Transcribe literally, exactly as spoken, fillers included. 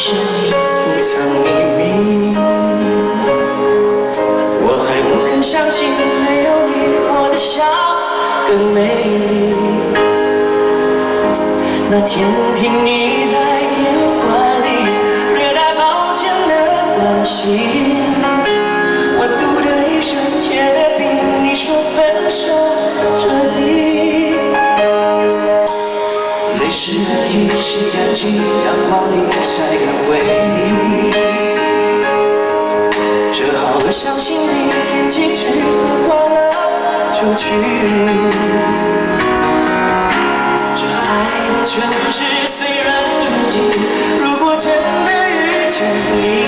向你不藏秘密。我还不肯相信，没有你，我的笑更美丽。那天听你在电话里略带抱歉的关心，我嘟的一声，切的比你说分手彻底。泪湿的衣洗干净，阳光里晒干回忆。折好了相信你，天气之后关了就去。这爱的城市虽然拥挤，如果真的遇见你。